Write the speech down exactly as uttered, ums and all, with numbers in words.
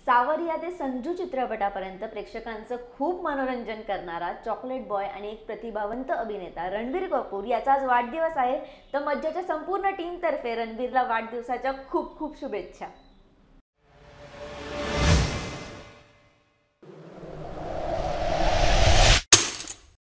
सावरिया ते संजू चित्रपटापर्यंत प्रेक्षकांचं खूप मनोरंजन करणारा चॉकलेट बॉय आणि एक प्रतिभावंत अभिनेता रणबीर कपूर याचा आज वाढदिवस आहे। तर मज्जाच्या संपूर्ण टीम तर्फे रणबीरला वाढदिवसाच्या खूप खूप शुभेच्छा।